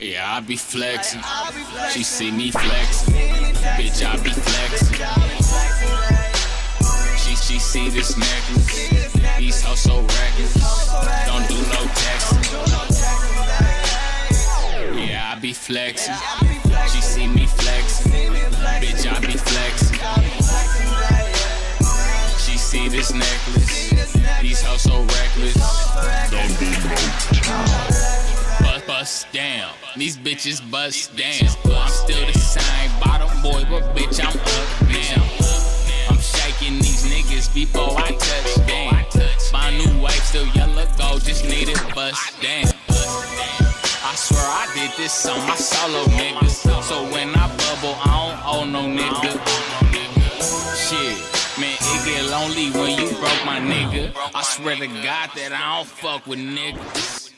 Yeah, I be flexing. She see me flexing. Bitch, I be flexing. She see this necklace. These hoes so reckless. Don't do no texting. Yeah, I be flexing. She see me flexing. Bitch, I be flexing. She see this necklace. These hoes so reckless. Don't do no texting. Bust down, these bitches bust down. I'm still the same bottom boy, but bitch I'm up now. I'm shaking these niggas before I touch down. My new wave still yellow gold, just need it bust down. I swear I did this on my solo niggas, so when I bubble I don't owe no nigga. Shit, man, it get lonely when you broke my nigga. I swear to God that I don't fuck with niggas.